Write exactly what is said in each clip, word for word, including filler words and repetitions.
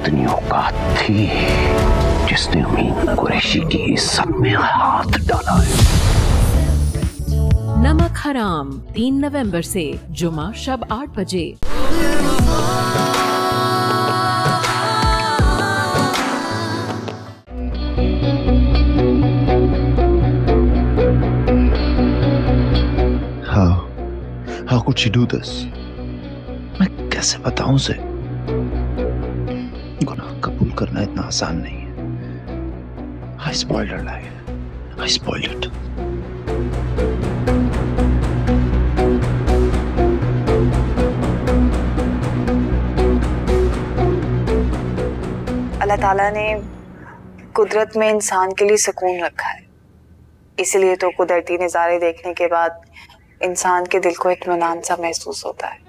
कितनी औकात थी जिसने अमीन कुरैशी की इज्जत में हाथ डाला है। नमक हराम तीन नवंबर से जुमा शब आठ बजे। How? How could she do this? मैं कैसे बताऊं उसे? गुनाह कबूल करना इतना आसान नहीं है। I spoiled her life. I spoiled it. अल्लाह ताला ने कुदरत में इंसान के लिए सुकून रखा है, इसलिए तो कुदरती नज़ारे देखने के बाद इंसान के दिल को इत्मीनान सा महसूस होता है।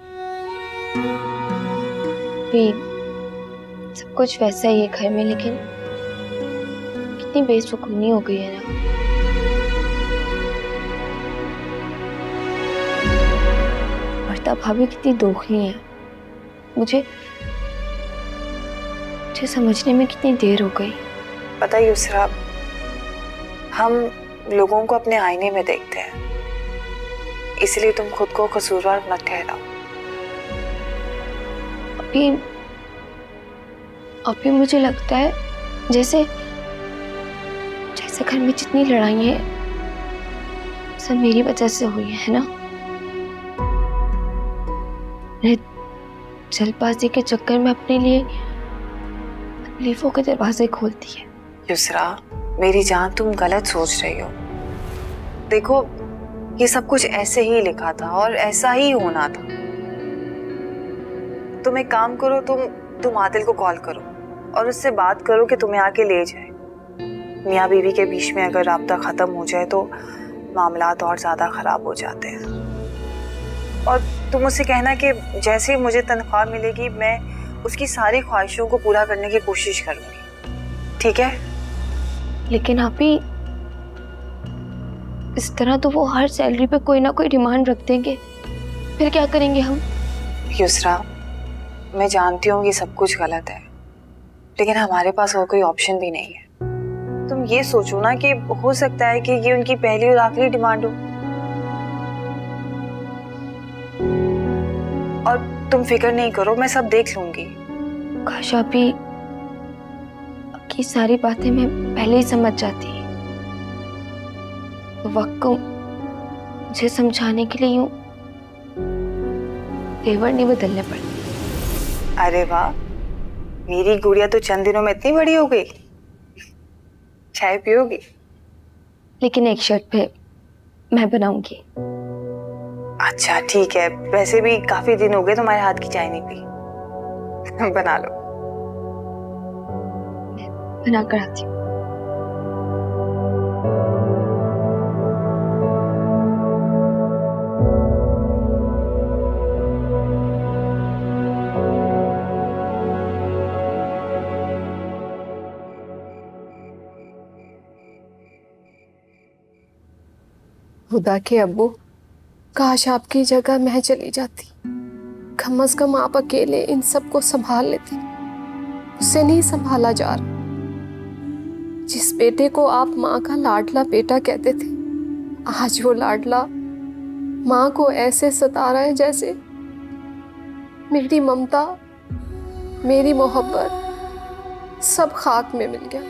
भी सब कुछ वैसा ही है घर में, लेकिन कितनी बेसुकूनी हो गई है ना। वर्ता भाभी कितनी दोखली है, मुझे मुझे समझने में कितनी देर हो गई। पता है युसरा, हम लोगों को अपने आईने में देखते हैं, इसलिए तुम खुद को कसूरवार मत ठहराओ। अभी अभी मुझे लगता है जैसे जैसे घर में जितनी लड़ाइयाँ सब मेरी वजह से हुई है ना। जल्दबाजी के चक्कर में अपने लिए तकलीफों के दरवाजे खोलती है। युसरा मेरी जान, तुम गलत सोच रही हो। देखो ये सब कुछ ऐसे ही लिखा था और ऐसा ही होना था। तुम एक काम करो, तुम तुम आदिल को कॉल करो और उससे बात करो कि तुम्हें आके ले जाए। मियाँ बीवी के बीच में अगर राब्ता खत्म हो जाए तो मामलात और ज्यादा खराब हो जाते हैं। और तुम उससे कहना कि जैसे ही मुझे तनख्वाह मिलेगी मैं उसकी सारी ख्वाहिशों को पूरा करने की कोशिश करूंगी, ठीक है? लेकिन आप ही इस तरह तो वो हर सैलरी पे कोई ना कोई डिमांड रख देंगे, फिर क्या करेंगे हम? युसरा मैं जानती हूँ ये सब कुछ गलत है, लेकिन हमारे पास और कोई ऑप्शन भी नहीं है। तुम ये सोचो ना कि हो सकता है कि ये उनकी पहली और आखिरी डिमांड हो, और तुम फिक्र नहीं करो, मैं सब देख लूंगी। काश आप ही आपकी सारी बातें मैं पहले ही समझ जाती। तो वक्त को मुझे समझाने के लिए यूं तेवर नहीं बदलने पड़ते। अरे वाह, मेरी गुड़िया तो चंद दिनों में इतनी बड़ी हो गई। चाय पियोगी? लेकिन एक शर्त पे मैं बनाऊंगी। अच्छा ठीक है, वैसे भी काफी दिन हो गए तुम्हारे हाथ की चाय नहीं पी। बना लो। बना कर आती हूँ। खुदा के अब्बू, काश आपकी जगह मैं चली जाती। कम अज कम आप अकेले इन सबको संभाल लेती। उससे नहीं संभाला जा रहा। जिस बेटे को आप माँ का लाडला बेटा कहते थे, आज वो लाडला माँ को ऐसे सता रहा है जैसे मेरी ममता, मेरी मोहब्बत सब खाक में मिल गया।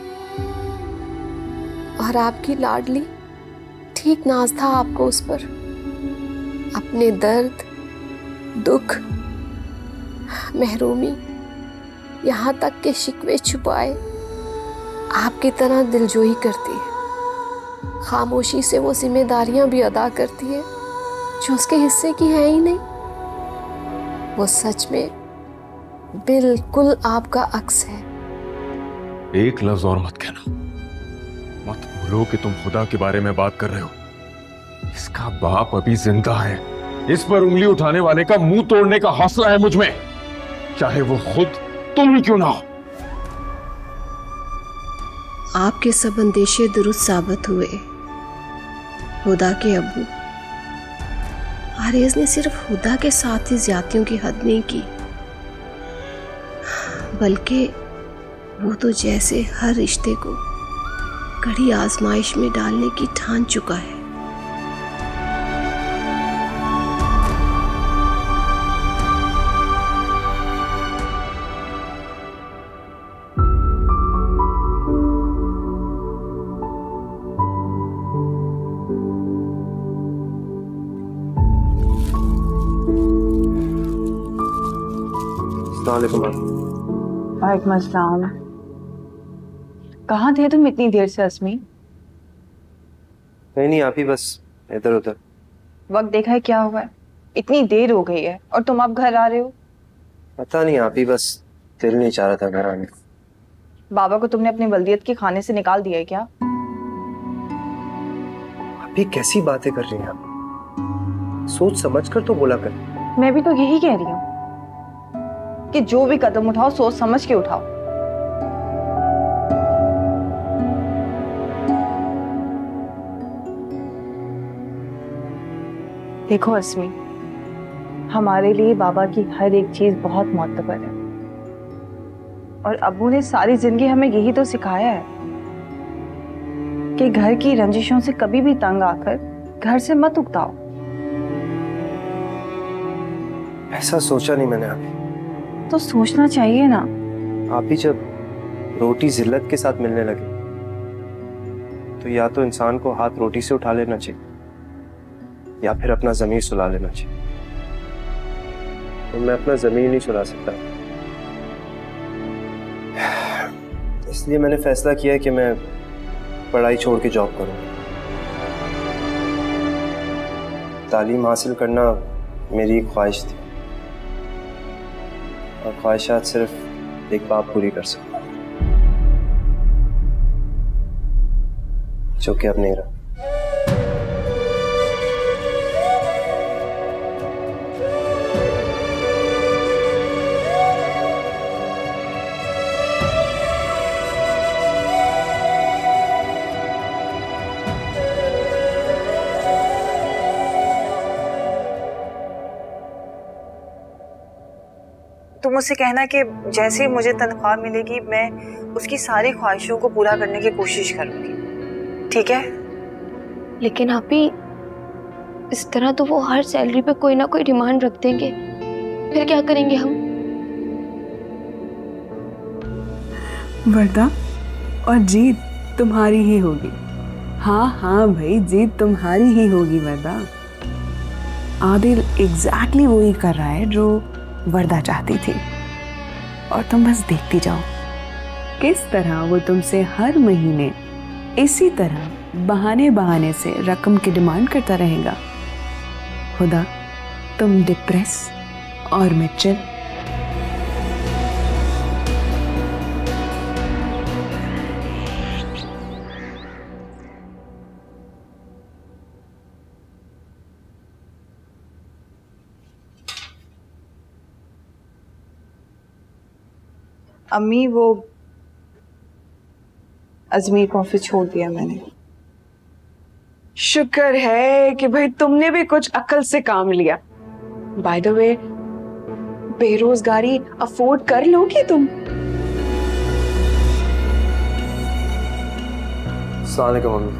और आपकी लाडली ठीक नाज था आपको उस पर। अपने दर्द, दुख, महरूमी, यहाँ तक के शिकवे छुपाए आपकी तरह दिलजोई करती है। खामोशी से वो जिम्मेदारियां भी अदा करती है जो उसके हिस्से की है ही नहीं। वो सच में बिल्कुल आपका अक्स है। एक लफ्ज और मत कहना। मत भूलो कि तुम खुदा के बारे में बात कर रहे हो। इसका बाप अभी जिंदा है। इस पर उंगली उठाने वाले का मुंह तोड़ने का हौसला है मुझ में, चाहे वो खुद तुम ही क्यों ना हो। आपके सब अंदेशे दुरुस्त साबित हुए खुदा के अब्बू। आरेज ने सिर्फ खुदा के साथ ही ज्यादतियों की हद नहीं की, बल्कि वो तो जैसे हर रिश्ते को कड़ी आजमाइश में डालने की ठान चुका है। वालेकुम अस्सलाम। कहाँ थे तुम इतनी देर से अस्मी? नहीं नहीं, आप ही बस इधर उधर। वक्त देखा है क्या हुआ है? इतनी देर हो गई है और तुम अब घर आ रहे हो? पता नहीं, आप ही बस दिल नहीं चाह रहा था घर आने। बाबा को तुमने अपनी वल्दियत के खाने से निकाल दिया है क्या? आप ही कैसी बातें कर रही हैं आप? सोच समझ कर तो बोला कर। मैं भी तो यही कह रही हूँ कि जो भी कदम उठाओ सोच समझ के उठाओ। देखो अस्मी, हमारे लिए बाबा की हर एक चीज बहुत मोतबर है और अब्बू ने सारी जिंदगी हमें यही तो सिखाया है कि घर की रंजिशों से कभी भी तंग आकर घर से मत उकताओ। ऐसा सोचा नहीं मैंने अभी। तो सोचना चाहिए ना। आप ही जब रोटी जिल्लत के साथ मिलने लगे तो या तो इंसान को हाथ रोटी से उठा लेना चाहिए या फिर अपना ज़मीर सुला लेना चाहिए। तो मैं अपना ज़मीर नहीं सुला सकता, इसलिए मैंने फैसला किया कि मैं पढ़ाई छोड़ के जॉब करूंगा। तालीम हासिल करना मेरी ख्वाहिश थी और ख्वाहिशात सिर्फ एक बाप पूरी कर सकता है, जो कि अब नहीं रहा। तुम मुझसे कहना कि जैसे ही मुझे तनख्वाह मिलेगी मैं उसकी सारी ख्वाहिशों को पूरा करने की कोशिश करूंगी, ठीक है? लेकिन आप ही इस तरह तो वो हर सैलरी पे कोई ना कोई डिमांड रख देंगे, फिर क्या करेंगे हम? वर्दा, और जीत तुम्हारी ही होगी। हाँ हाँ भाई, जीत तुम्हारी ही होगी वर्दा। आदिल एग्जैक्टली वही कर रहा है जो वर्दा चाहती थी, और तुम बस देखती जाओ किस तरह वो तुमसे हर महीने इसी तरह बहाने बहाने से रकम की डिमांड करता रहेगा। खुदा, तुम डिप्रेस और मैं चिल। अम्मी, वो अजमेर को ऑफिस छोड़ दिया मैंने। शुक्र है कि भाई तुमने भी कुछ अक्ल से काम लिया। बाय द वे, बेरोजगारी अफोर्ड कर लोगी तुम? अस्सलाम वालेकुम मम्मी।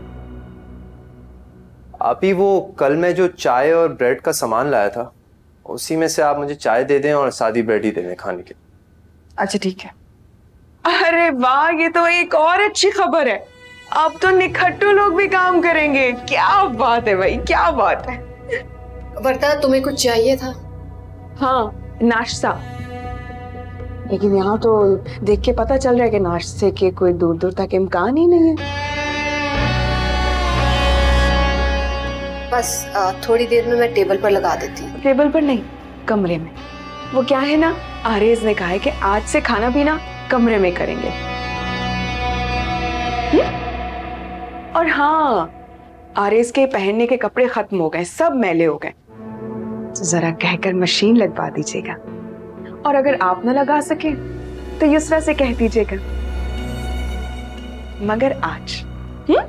आप ही वो कल मैं जो चाय और ब्रेड का सामान लाया था उसी में से आप मुझे चाय दे दें और सादी ब्रेड ही दे दें खाने के। अच्छा ठीक है। अरे वाह, ये तो एक और अच्छी खबर है। अब तो निखट्टू लोग भी काम करेंगे। क्या बात है भाई, क्या बात है। वर्दा, तुम्हें कुछ चाहिए था? हाँ, नाश्ता। लेकिन यहाँ तो देख के पता चल रहा है कि नाश्ते के कोई दूर दूर तक इम्कान ही नहीं है। बस आ, थोड़ी देर में मैं टेबल पर लगा देती हूँ। टेबल पर नहीं, कमरे में। वो क्या है ना, आरेज ने कहा है कि आज से खाना पीना कमरे में करेंगे। हुँ? और हाँ, आरेज के पहनने के कपड़े खत्म हो गए, सब मैले हो गए। तो जरा कहकर मशीन लगवा दीजिएगा, और अगर आप न लगा सके तो युसरा से कह दीजिएगा। मगर आज हुँ?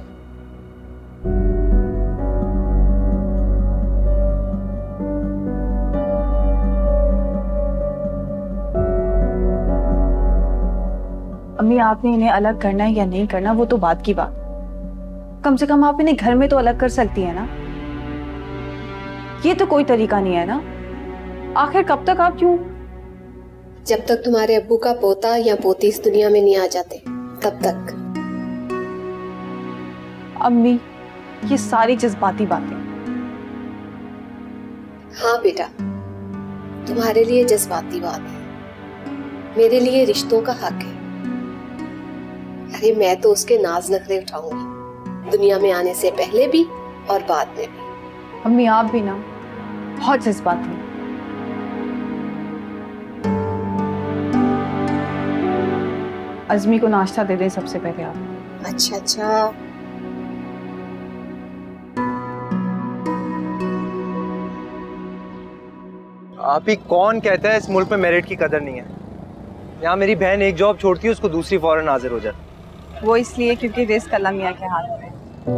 आपने इन्हें अलग करना है या नहीं करना वो तो बात की बात, कम से कम आप इन्हें घर में तो अलग कर सकती है ना। ये तो कोई तरीका नहीं है ना। आखिर कब तक आप क्यों? जब तक तुम्हारे अब्बू का पोता या पोती इस दुनिया में नहीं आ जाते तब तक। अम्मी, ये सारी जज्बाती बातें। हाँ बेटा, तुम्हारे लिए जज्बाती बात है, मेरे लिए रिश्तों का हक है। अरे मैं तो उसके नाज नखरे उठाऊंगी, दुनिया में आने से पहले भी और बाद में भी। अम्मी आप भी ना बहुत जज्बाती। अज़मी को नाश्ता दे दें सबसे पहले आप। अच्छा अच्छा। आप ही कौन कहता है इस मुल्क में मेरिट की कदर नहीं है? यहाँ मेरी बहन एक जॉब छोड़ती है, उसको दूसरी फौरन हाजिर हो जाती। वो इसलिए क्योंकि रिस्क अल्लाह मियां के हाथ में।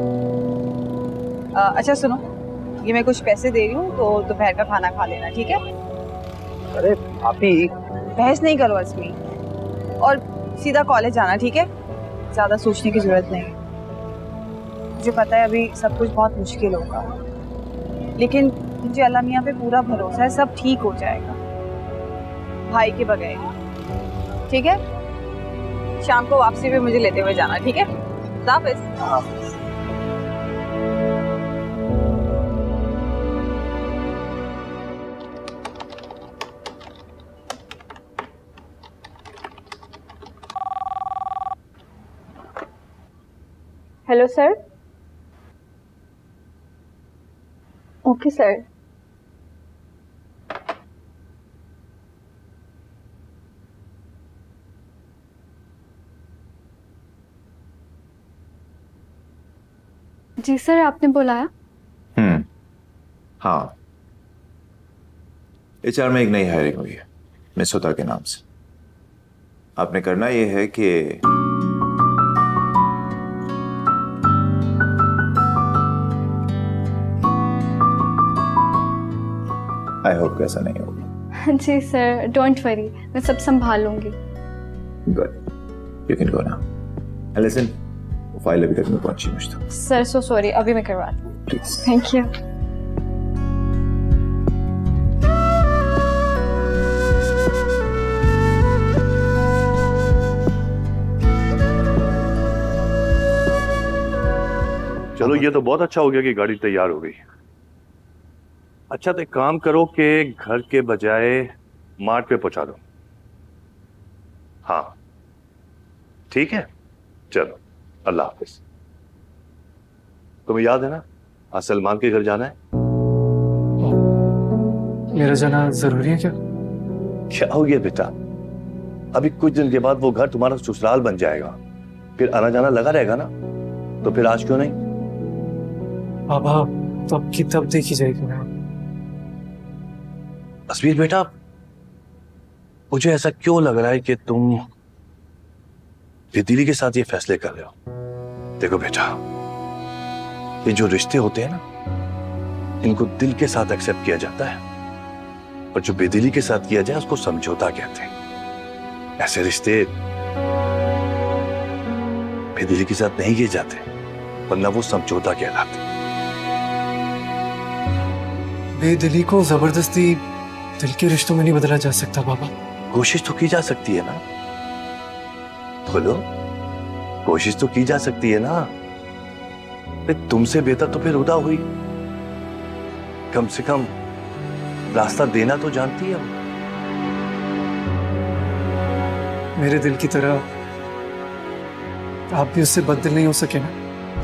आ, अच्छा सुनो, ये मैं कुछ पैसे दे रही हूँ तो दोपहर का खाना खा लेना, ठीक है? अरे आप ही बहस नहीं करो अज़मी, और सीधा कॉलेज जाना, ठीक है? ज्यादा सोचने की जरूरत नहीं है। मुझे पता है अभी सब कुछ बहुत मुश्किल होगा, लेकिन मुझे अल्लाह मियां पे पूरा भरोसा है, सब ठीक हो जाएगा भाई के बगैर, ठीक है? शाम को वापसी पे मुझे लेते हुए जाना, ठीक है? खुदा हाफिज़। Hello sir. Okay sir. जी सर, आपने बुलाया? हम्म हाँ, एचआर में एक नई हायरिंग हुई है मिस हुदा के नाम से। आपने करना ये है कि आई होप ऐसा नहीं होगा। जी सर, डोंट वरी, मैं सब संभाल लूंगी। Good, you can go now. Listen, वो फाइल अभी तक नहीं पहुंची मुझ तक। सर सो सॉरी, अभी मैं करवाती हूँ। प्लीज। Thank you. चलो ये तो बहुत अच्छा हो गया कि गाड़ी तैयार हो गई। अच्छा तो एक काम करो कि घर के बजाय मार्ट पे पहुंचा दो। हाँ ठीक है, चलो अल्लाह हाफिज। तुम्हें याद है ना आज सलमान के घर जाना है? मेरा जाना जरूरी है क्या? क्या हो गया बेटा, अभी कुछ दिन के बाद वो घर तुम्हारा ससुराल बन जाएगा, फिर आना जाना लगा रहेगा ना, तो फिर आज क्यों नहीं? बाबा तब की तब देखी जाएगी ना। तस्वीर बेटा, मुझे ऐसा क्यों लग रहा है कि तुम बेदिली के साथ ये फैसले कर रहे हो? देखो बेटा, ये जो रिश्ते होते हैं ना, इनको दिल के साथ एक्सेप्ट किया जाता है, और जो बेदिली के साथ किया जाए उसको समझौता कहते हैं। ऐसे रिश्ते बेदिली के साथ नहीं किए जाते, वरना वो समझौता कहलाते। बेदिली को जबरदस्ती दिल के रिश्तों में नहीं बदला जा सकता बाबा। कोशिश तो की जा सकती है ना, बोलो, कोशिश तो की जा सकती है ना। तुमसे बेहतर तो फिर हुदा हुई, कम से कम रास्ता देना तो जानती है। मेरे दिल की तरह आप भी उससे बददिल नहीं हो सके ना।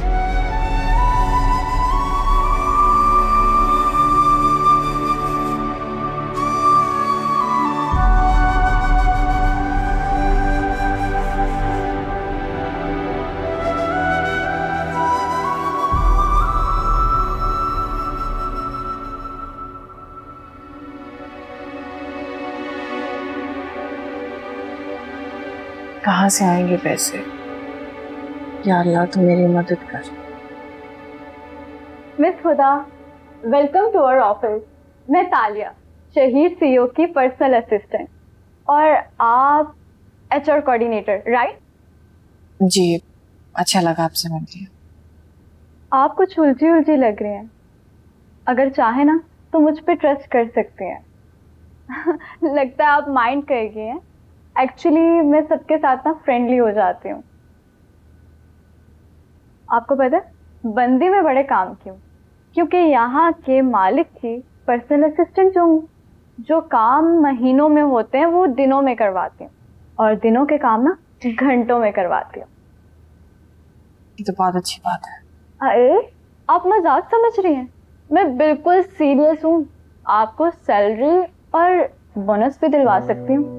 कहाँ से आएंगे पैसे? या अल्लाह तू मेरी मदद कर। Miss Huda, welcome to our office. मैं तालिया, शहीद सीईओ की पर्सनल असिस्टेंट, और आप एचआर कोऑर्डिनेटर, राइट? जी, अच्छा लगा आपसे मिलके। आप कुछ उलझी उलझी लग रही हैं। अगर चाहे ना तो मुझ पे ट्रस्ट कर सकते हैं। लगता है आप माइंड कर गए हैं। एक्चुअली मैं सबके साथ ना फ्रेंडली हो जाती हूँ। आपको पता है बंदी में बड़े काम क्यों? क्योंकि यहाँ के मालिक की पर्सनल असिस्टेंट जो हूँ, जो काम महीनों में होते हैं वो दिनों में करवाती हूँ, और दिनों के काम ना घंटों में करवाती हूँ। ये तो बहुत अच्छी बात है। अरे आप मजाक समझ रही हैं? मैं बिल्कुल सीरियस हूँ। आपको सैलरी और बोनस भी दिलवा सकती हूँ।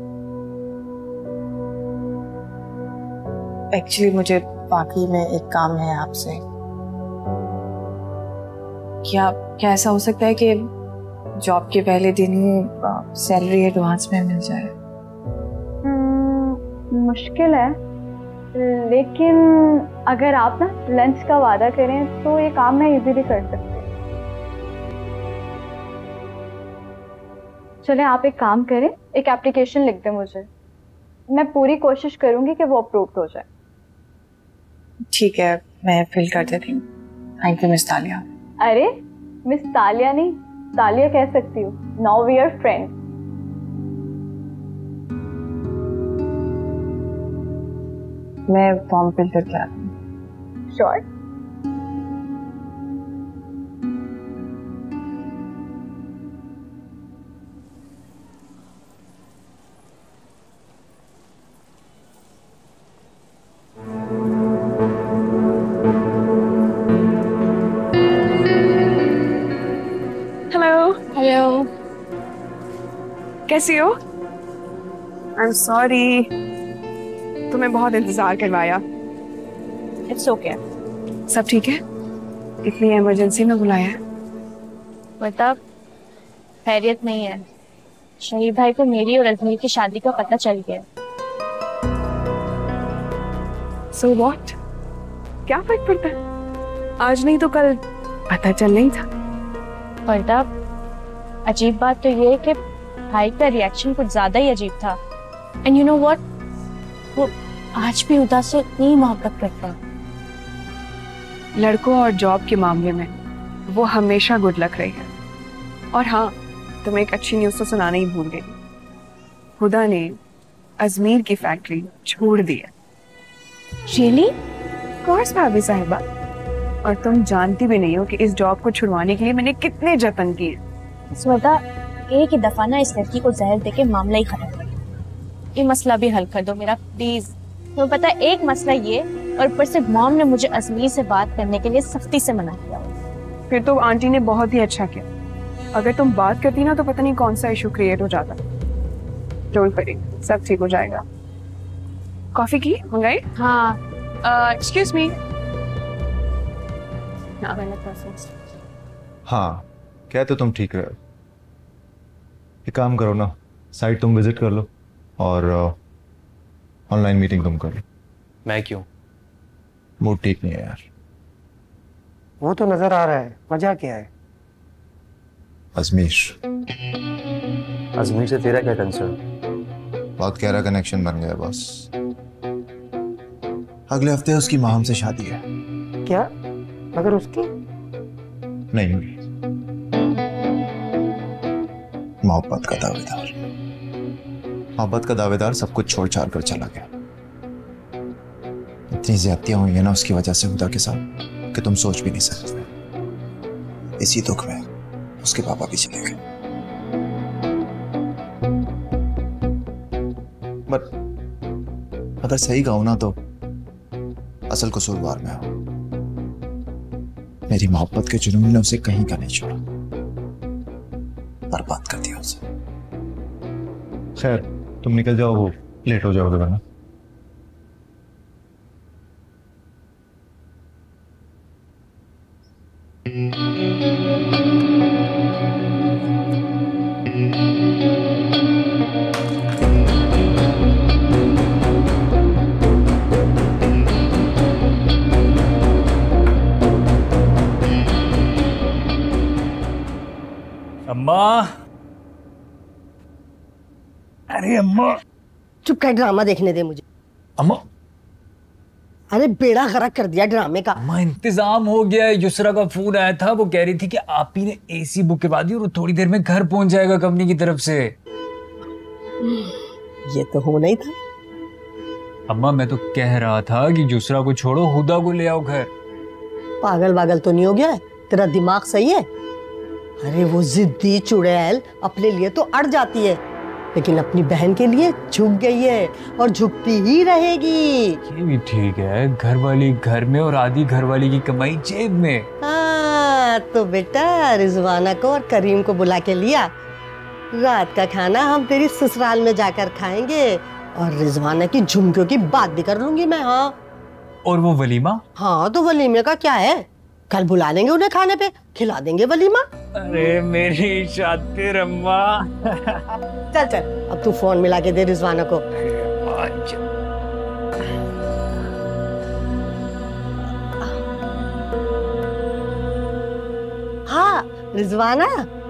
एक्चुअली मुझे वाकई में एक काम है आपसे। क्या क्या ऐसा हो सकता है कि जॉब के पहले दिन ही सैलरी एडवांस में मिल जाए? मुश्किल है, लेकिन अगर आप ना लंच का वादा करें तो ये काम मैं इजीली कर सकती हूँ। चले आप एक काम करें, एक एप्लीकेशन लिख दें मुझे। मैं पूरी कोशिश करूंगी कि वो अप्रूव्ड हो जाए। ठीक है, मैं फिल कर देती हूँ। Thank you miss Talia. अरे मिस तालिया नहीं, तालिया कह सकती हूँ। Now we are friends. मैं फॉर्म फिल करके आती हूँ। श्योर। हेलो। हेलो। कैसी हो? आई एम सॉरी, तुम्हें बहुत इंतजार करवाया। It's okay. सब ठीक है? इतनी इमरजेंसी में बुलाया है? मतलब खैरियत नहीं है। शहीद भाई को मेरी और अजमेर की शादी का पता चल गया। So what? क्या फर्क पड़ता है? आज नहीं तो कल पता चल नहीं था। पलटा, अजीब बात तो ये है कि भाई का रिएक्शन कुछ ज्यादा ही अजीब था। एंड यू नो व्हाट, वो आज भी उदास से इतनी मोहब्बत करता है। लड़कों और जॉब के मामले में वो हमेशा गुड लक रही है। और हाँ, तुम्हें एक अच्छी न्यूज़ तो सुनाना ही भूल गई। खुदा ने अजमेर की फैक्ट्री छोड़ दी है। रियली? कोर्स भाभी साहिबा, और तुम जानती भी नहीं हो कि इस जॉब को छुड़वाने के लिए मैंने कितने जतन किए। स्वेता, एक ही दफा ना इस लड़की को जहर देके मामला ही खत्म कर दो। ये मसला भी हल कर दो मेरा, प्लीज। तो पता है, एक मसला ये, और ऊपर से मॉम ने मुझे अजमेर से बात करने के लिए सख्ती से मना किया। फिर तो आंटी ने बहुत ही अच्छा किया। अगर तुम बात करती ना तो पता नहीं कौन सा इशू क्रिएट हो जाता। डोंट वरी, सब ठीक हो जाएगा। कॉफी की मंगाई? हाँ। Excuse me. हाँ, क्या तो तुम ठीक रहे हो। एक काम करो ना, साइट तुम विजिट कर लो और ऑनलाइन uh, मीटिंग तुम कर लो। मैं क्यों? मूड ठीक नहीं है यार। वो तो नजर आ रहा है, वजह क्या है? अजमेर। अजमेर से तेरा क्या कंसर्न? बहुत गहरा कनेक्शन बन गया बस। अगले हफ्ते उसकी माँ हमसे शादी है। क्या? मगर उसकी नहीं हुई। मोहब्बत का दावेदार मोहब्बत का दावेदार सब कुछ छोड़ छाड़ कर चला गया। इतनी ज्यादतियां हुई है ना उसकी वजह से खुदा के साथ कि तुम सोच भी नहीं सकते। इसी दुख में उसके पापा भी चले गए। बट अगर सही कहूं ना तो असल कसूरवार में हो। मेरी मोहब्बत के जुनून ने उसे कहीं का नहीं छोड़ा, बर्बाद कर दिया उसे। खैर, तुम निकल जाओ, वो लेट हो जाओगे वरना। अम्मा, अरे अम्मा, चुप कर, ड्रामा देखने दे मुझे। अम्मा, अरे बेड़ा गर्क कर दिया ड्रामे का। अम्मा इंतजाम हो गया है। युसरा का फोन आया था, वो कह रही थी कि आप ही ने एसी बुक करवा दी और वो थोड़ी देर में घर पहुंच जाएगा कंपनी की तरफ से। ये तो होना ही था। अम्मा मैं तो कह रहा था कि युसरा को छोड़ो, हुदा को ले आओ घर। पागल पागल तो नहीं हो गया है? तेरा दिमाग सही है? अरे वो जिद्दी चुड़ैल अपने लिए तो अड़ जाती है, लेकिन अपनी बहन के लिए झुक गई है और झुकती ही रहेगी। ये भी ठीक है, घर वाली घर में और आधी घर वाली की कमाई जेब में। हाँ तो बेटा रिजवाना को और करीम को बुला के लिया। रात का खाना हम तेरी ससुराल में जाकर खाएंगे और रिजवाना की झुमकियों की बात भी कर लूंगी मैं। हाँ और वो वलीमा? हाँ तो वलीमे का क्या है, कल बुला लेंगे उन्हें खाने पे, खिला देंगे वलीमा। अरे मेरी शातिर अम्मा। चल चल अब तू फोन मिला के दे रिजवाना को। हाँ रिजवाना,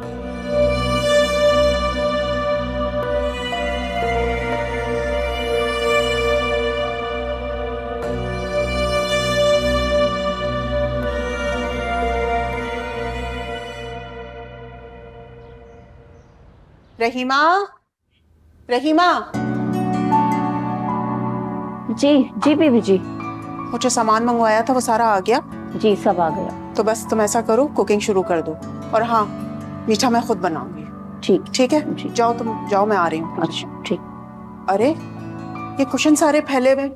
रहीमा, रहीमा। जी जी बीबी जी। वो जो सामान मंगवाया था वो सारा आ गया? जी सब आ गया। तो बस तुम ऐसा करो, कुकिंग शुरू कर दो। और हाँ मीठा मैं खुद बनाऊंगी। ठीक ठीक है जी। जाओ तुम जाओ, मैं आ रही हूँ। अच्छा ठीक। अरे ये कुशन सारे फैले हुए।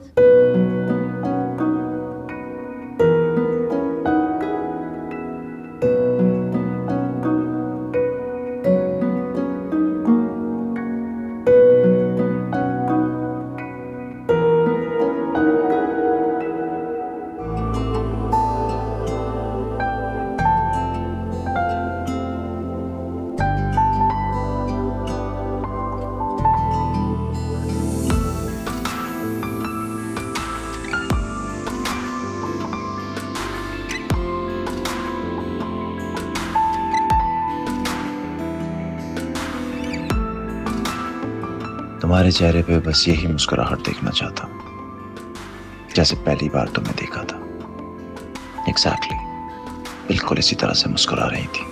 तुम्हारे चेहरे पे बस यही मुस्कुराहट देखना चाहता हूं, जैसे पहली बार तुम्हें देखा था। एग्जैक्टली बिल्कुल इसी तरह से मुस्कुरा रही थी।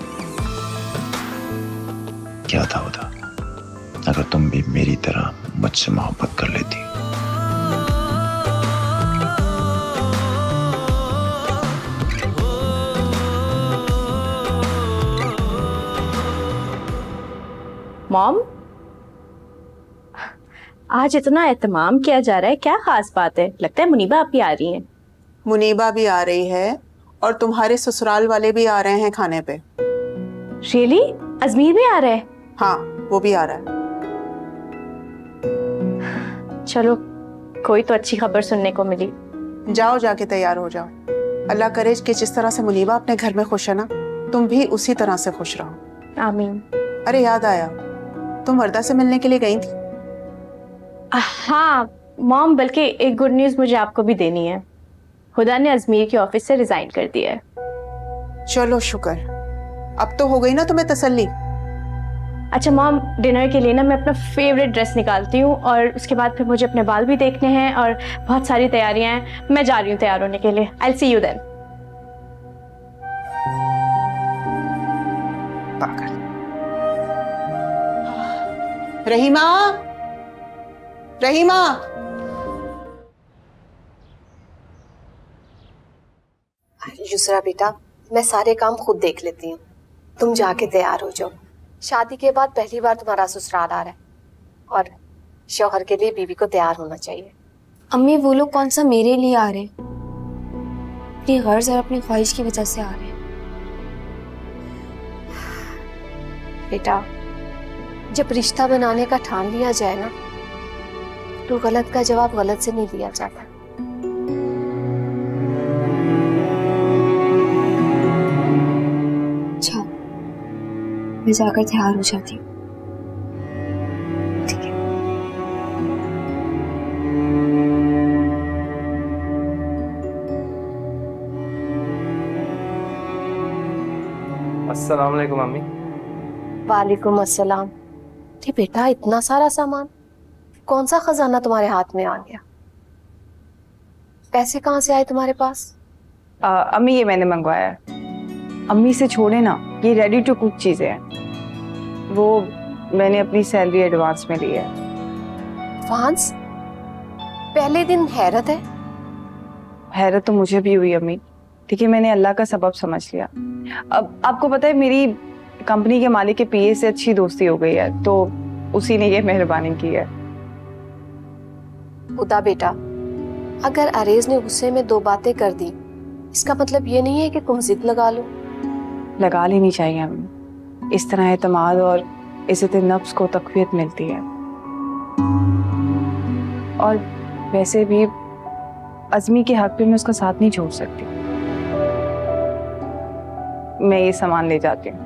क्या था होता अगर तुम भी मेरी तरह मुझसे मोहब्बत कर लेती। मॉम आज इतना एहतमाम किया जा रहा है, क्या खास बात है? लगता है मुनीबा आप ही आ रही हैं। मुनीबा भी आ रही है और तुम्हारे ससुराल वाले भी आ रहे हैं खाने पे। रियली? अजमीर भी आ रहा है? हाँ वो भी आ रहा है। चलो कोई तो अच्छी खबर सुनने को मिली। जाओ जाके तैयार हो जाओ। अल्लाह करे कि जिस तरह से मुनीबा अपने घर में खुश है ना, तुम भी उसी तरह से खुश रहो। आमीन। अरे याद आया, तुम वर्दा से मिलने के लिए गई थी? हाँ मॉम, बल्कि एक गुड न्यूज़ मुझे आपको भी देनी है। हुदा ने अजमीर के ऑफिस से रिजाइन कर दिया है। चलो शुक्र, अब तो हो गई ना तुम्हें तसल्ली। अच्छा मॉम, डिनर के लिए ना मैं अपना फेवरेट ड्रेस निकालती हूँ और उसके बाद फिर मुझे अपने बाल भी देखने हैं और बहुत सारी तैयारियां हैं। मैं जा रही हूँ तैयार होने के लिए। I will see you then. पागल। रहीमा, रहीमा। युसरा बेटा, मैं सारे काम खुद देख लेती हूँ, तुम जाके तैयार हो जाओ। शादी के बाद पहली बार तुम्हारा ससुराल आ रहा है और शौहर के लिए बीवी को तैयार होना चाहिए। अम्मी वो लोग कौन सा मेरे लिए आ रहे हैं, अपनी गर्ज और अपनी ख्वाहिश की वजह से आ रहे हैं। बेटा जब रिश्ता बनाने का ठान लिया जाए ना, तो गलत का जवाब गलत से नहीं दिया जाता। अच्छा मैं जाकर तैयार हो जाती हूँ। ठीक है। अस्सलाम वालेकुम मम्मी। वालेकुम अस्सलाम। अरे बेटा इतना सारा सामान, कौन सा खजाना तुम्हारे हाथ में आ गया? पैसे कहाँ से आए तुम्हारे पास? आ, अम्मी ये मैंने मंगवाया है। अम्मी से छोड़े ना, ये रेडी टू कुक चीजें हैं, वो मैंने अपनी सैलरी एडवांस में ली है। एडवांस? पहले दिन हैरत है। हैरत तो मुझे भी हुई अम्मी, ठीक है, मैंने अल्लाह का सबब समझ लिया। अब आपको पता है मेरी कंपनी के मालिक के पीए से अच्छी दोस्ती हो गई है, तो उसी ने ये मेहरबानी की है। खुदा बेटा, अगर अरेज ने गुस्से में दो बातें कर दी, इसका मतलब ये नहीं है कि तुम जिद लगा लो। लगा लेनी चाहिए अम्मी, इस तरह एतमाद और इज्जत नफ्स को तक़वियत मिलती है। और वैसे भी अज़मी के हक पे मैं उसका साथ नहीं छोड़ सकती। मैं ये सामान ले जाती हूँ।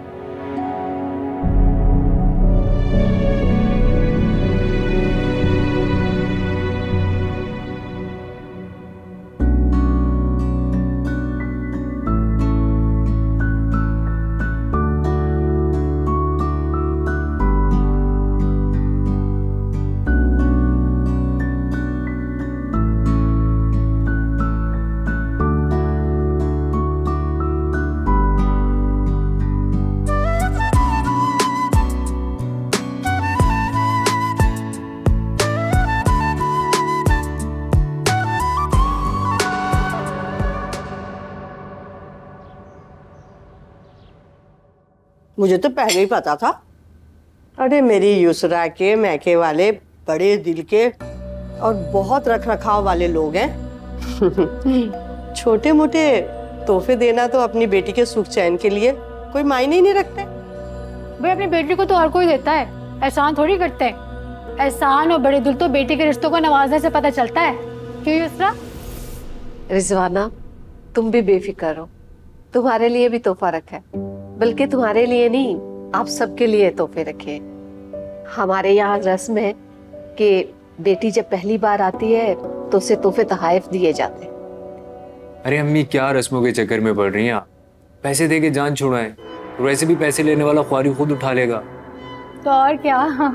मुझे तो पहले ही पता था। अरे मेरी युसरा के मैके वाले बड़े दिल के और बहुत रख रखाव वाले लोग हैं। छोटे मोटे तोहफे देना तो अपनी बेटी के सुख चैन के लिए कोई मायने ही नहीं रखते। भाई अपनी बेटी को तो हर कोई देता है, एहसान थोड़ी करते हैं। एहसान और बड़े दिल तो बेटी के रिश्तों को नवाजने से पता चलता है। क्यों युसरा? रिजवाना, तुम भी बेफिक्र हो, तुम्हारे लिए भी तोहफा रखा है, बल्कि तुम्हारे लिए नहीं, आप सबके लिए तोहफे रखे। हमारे यहाँ रस्म है कि बेटी जब पहली बार आती है तो उसे तोहफे तोहफे दिए जाते हैं। अरे अम्मी, क्या रस्मों के चक्कर में पड़ रही हैं आप? पैसे दे के जान छुड़ाएं, वैसे भी पैसे लेने वाला ख्वारी खुद उठा लेगा। तो और क्या।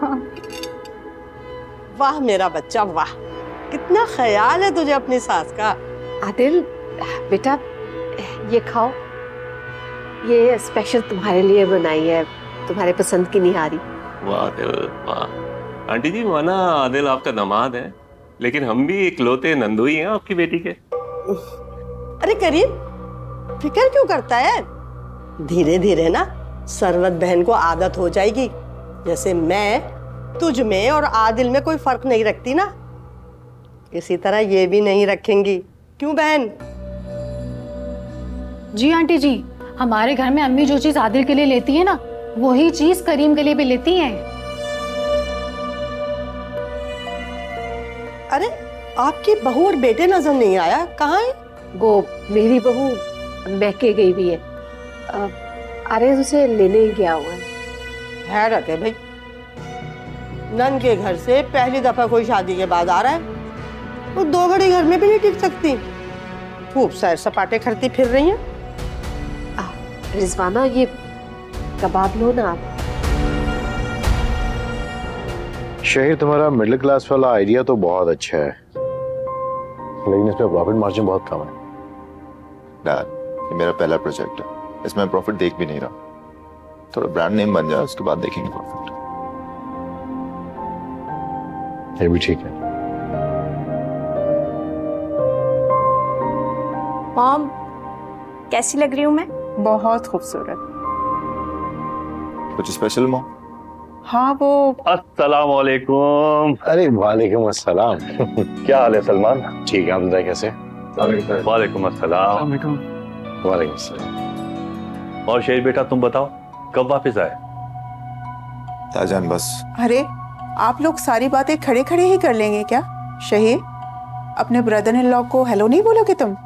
वाह मेरा बच्चा, वाह, कितना ख्याल है तुझे अपनी सास का। आदिल बेटा, ये खाओ, ये स्पेशल तुम्हारे लिए बनाई है, तुम्हारे पसंद की निहारी। वाह आदिल, वाह। आंटी जी, माना आदिल आपका दामाद है, लेकिन हम भी इकलौते नंदू ही हैं आपकी बेटी के। अरे करीम, फिक्र क्यों करता है? धीरे धीरे ना सरवत बहन को आदत हो जाएगी। जैसे मैं तुझ में और आदिल में कोई फर्क नहीं रखती ना, इसी तरह ये भी नहीं रखेंगी। क्यों बहन? जी आंटी जी, हमारे घर में अम्मी जो चीज आदिल के लिए लेती है ना, वही चीज करीम के लिए भी लेती हैं। अरे आपकी बहू और बेटे नजर नहीं आया, कहाँ है? वो मेरी बहू मैके गई भी है, अरे उसे लेने गया हुआ है। हैरत है भाई, नन के घर से पहली दफा कोई शादी के बाद आ रहा है, वो दो घड़ी घर में भी नहीं टिक सकती, खूब सैर सपाटे करती फिर रही हैं। रिजवाना, ये कबाब लो ना आप। शहीर, तुम्हारा मिडिल क्लास वाला आइडिया तो बहुत अच्छा है, लेकिन इसमें प्रॉफिट मार्जिन बहुत कम है। डैड, ये मेरा पहला प्रोजेक्ट है, इसमें प्रॉफिट देख भी नहीं रहा। थोड़ा ब्रांड नेम बन जाए, उसके बाद देखेंगे प्रॉफिट। ये भी ठीक है। मॉम, कैसी लग रही हूँ मैं? बहुत खूबसूरत। कुछ स्पेशल मॉम? हाँ वो अस्सलाम वालेकुम। अरे वालेकुम अस्सलाम। क्या हाल है सलमान? ठीक है, आप बताइए कैसे? वालेकुम अस्सलाम। वालेकुम अस्सलाम। और शेर बेटा, तुम बताओ कब वापस आए? ताजान बस। अरे आप लोग सारी बातें खड़े खड़े ही कर लेंगे क्या? शहीद, अपने ब्रदर इन लॉ को हेलो नहीं बोलोगे तुम?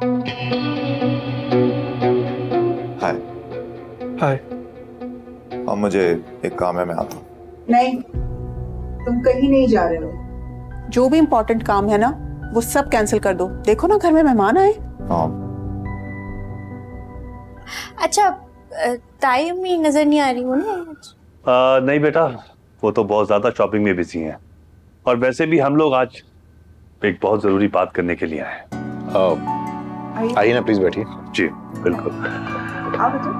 हाय। हाय। और मुझे एक काम है, मैं आता हूँ। नहीं, तुम कहीं नहीं जा रहे हो। जो भी इम्पोर्टेंट काम है ना, वो सब कैंसिल कर दो। देखो ना घर में मेहमान आए। हाँ। अच्छा, ताई अम्मी नजर नहीं आ रही हो ना? आ, नहीं बेटा, वो तो बहुत ज्यादा शॉपिंग में बिजी हैं, और वैसे भी हम लोग आज एक बहुत जरूरी बात करने के लिए आए हैं। आइए ना, प्लीज बैठिए। जी बिल्कुल। आओ बेटा।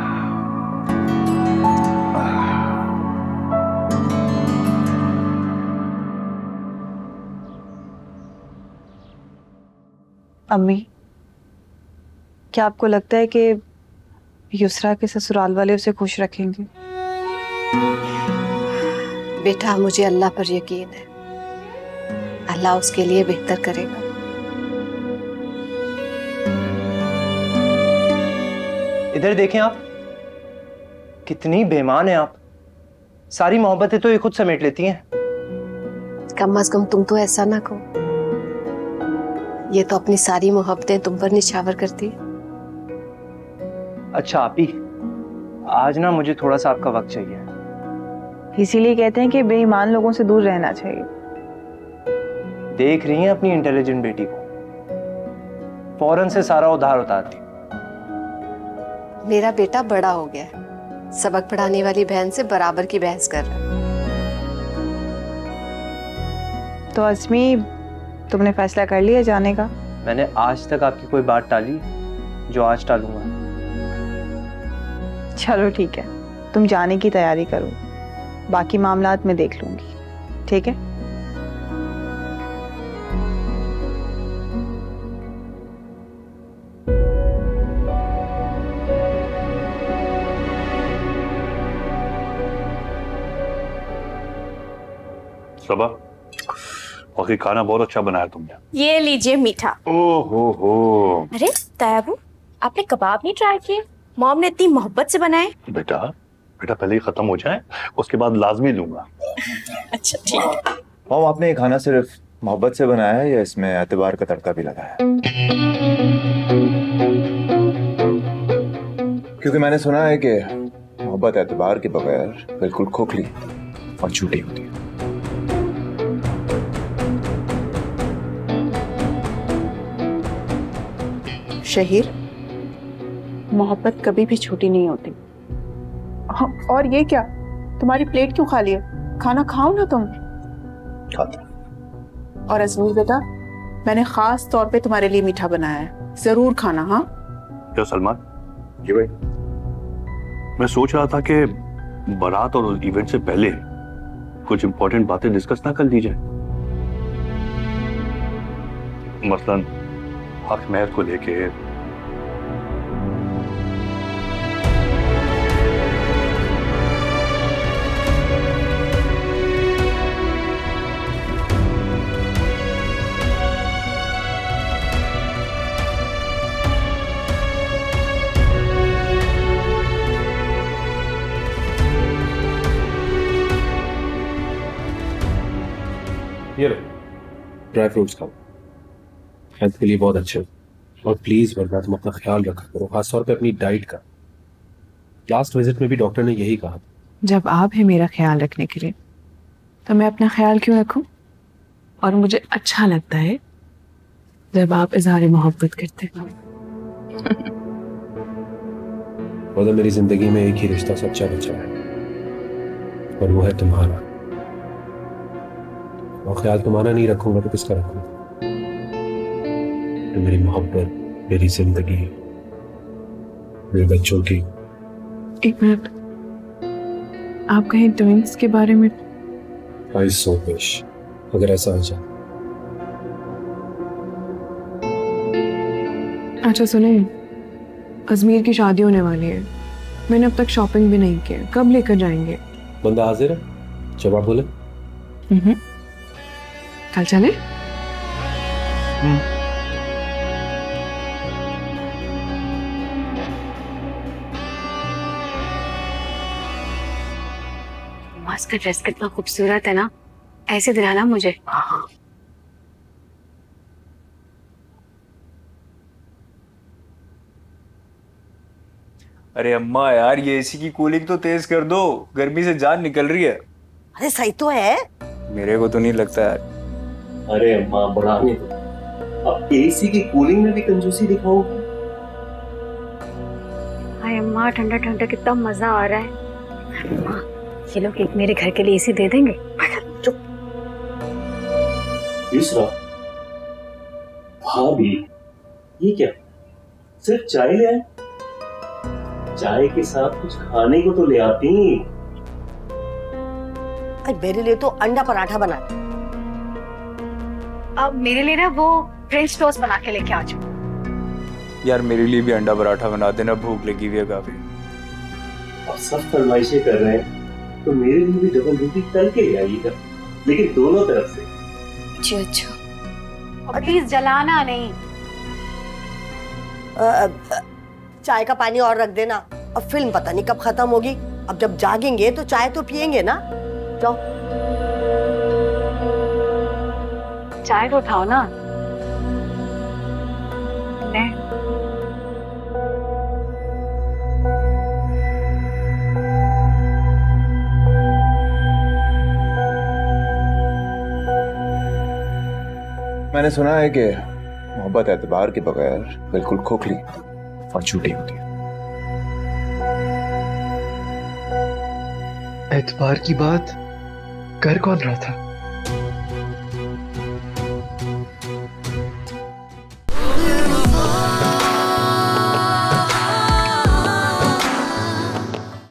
अम्मी, क्या आपको लगता है कि युसरा के ससुराल वाले उसे खुश रखेंगे? बेटा, मुझे अल्लाह पर यकीन है, अल्लाह उसके लिए बेहतर करेगा। इधर देखें आप, कितनी बेईमान है आप। सारी मोहब्बतें तो ये खुद समेट लेती हैं। कम अज कम तुम तो ऐसा ना कहो, ये तो अपनी सारी मोहब्बतें तुम पर निछावर करती है। अच्छा आपी, आज ना मुझे थोड़ा सा आपका वक्त चाहिए। इसीलिए कहते हैं कि बेईमान लोगों से दूर रहना चाहिए। देख रही हैं अपनी इंटेलिजेंट बेटी को, फौरन से सारा उधार उतारती। मेरा बेटा बड़ा हो गया है, सबक पढ़ाने वाली बहन से बराबर की बहस कर रहा है। तो अज़मी, तुमने फैसला कर लिया जाने का? मैंने आज तक आपकी कोई बात टाली जो आज टालूंगा। चलो ठीक है, तुम जाने की तैयारी करो, बाकी मामलात मैं देख लूंगी। ठीक है? सबा, बाकी खाना बहुत अच्छा बनाया तुमने। ये लीजिए मीठा। ओहो हो। अरे तायाबू, आपने कबाब नहीं ट्राई किए? मॉम ने इतनी मोहब्बत से बनाए। बेटा बेटा पहले ही खत्म हो जाए, उसके बाद लाजमी लूंगा। अच्छा ठीक है। मॉम, आपने ये खाना सिर्फ मोहब्बत से बनाया है या इसमें एतबार का तड़का भी लगा है? क्योंकि मैंने सुना है कि मोहब्बत एतबार के बगैर बिल्कुल खोखली और झूठी होती है। शहीर, मोहब्बत कभी भी छोटी नहीं होती। और ये क्या, तुम्हारी प्लेट क्यों खाली है? खाना खाओ ना तुम। खाता। और अजमीर बेटा, मैंने खास तौर पे तुम्हारे लिए मीठा बनाया है, जरूर खाना। हाँ क्या सलमान? जी भाई। मैं सोच रहा था कि बारात और इवेंट से पहले कुछ इंपॉर्टेंट बातें डिस्कस ना कर ली जाए, मसलन हक महर को लेके। ये लो, ड्राई फ्रूट्स खाओ, हेल्थ के लिए बहुत अच्छे। और प्लीज वरना तुम अपना ख्याल रखा करो, खासतौर पे अपनी डाइट का। लास्ट विजिट में भी डॉक्टर ने यही कहा। जब आप है मेरा ख्याल रखने के लिए, तो मैं अपना ख्याल क्यों रखूं? और मुझे अच्छा लगता है जब आप इजहार मोहब्बत करते हैं। और मेरी जिंदगी में एक ही रिश्ता सच्चा बचा है, और वो है तुम्हारा। और ख्याल तुम्हारा नहीं रखूंगा तो किसका रखूंगा? तो मेरी मोहब्बत, मेरी जिंदगी, मेरे बच्चों की। एक मिनट, आप कहीं ट्विंस के बारे में? आई सो विश अगर ऐसा हो जाए। अच्छा सुने, अजमीर की शादी होने वाली है, मैंने अब तक शॉपिंग भी नहीं की, कब लेकर जाएंगे? बंदा हाजिर है, जब आप बोले। हम्म, कल चले? उसका ड्रेस कितना खूबसूरत है ना, ऐसे दिलाना मुझे। अरे अम्मा यार, ये एसी की कूलिंग तो तेज कर दो, गर्मी से जान निकल रही है। अरे सही तो है। मेरे को तो नहीं लगता यार। अरे अम्मा बढ़ाने दो, अब एसी की कूलिंग में भी कंजूसी दिखाओ। हाय अम्मा, ठंडा ठंडा कितना मजा आ रहा है। अम्मा, ये लोग एक मेरे घर के लिए एसी दे देंगे? युसरा, भाभी ये क्या, सिर्फ चाय ले आए? चाय के साथ कुछ खाने को तो ले आती। मेरे लिए तो अंडा पराठा बना दे। अब मेरे लिए ना वो फ्रेंच टोस्ट बना के लेके आ जाओ। यार मेरे लिए भी अंडा पराठा बना देना, भूख लगी हुई है काफी। अब सब फरमाइशें कर रहे हैं तो मेरे लिए भी डबल रोटी तल के ले आइएगा, लेकिन दोनों तरफ से। जी अच्छा। और प्लीज जलाना नहीं। आ, आ, चाय का पानी और रख देना। अब फिल्म पता नहीं कब खत्म होगी। अब जब जागेंगे तो चाय तो पियेंगे ना। जाओ चाय तो उठाओ ना। ले। मैंने सुना है कि मोहब्बत एतबार के बगैर बिल्कुल खोखली और झूठी होती है। एतबार की बात कर कौन रहा था?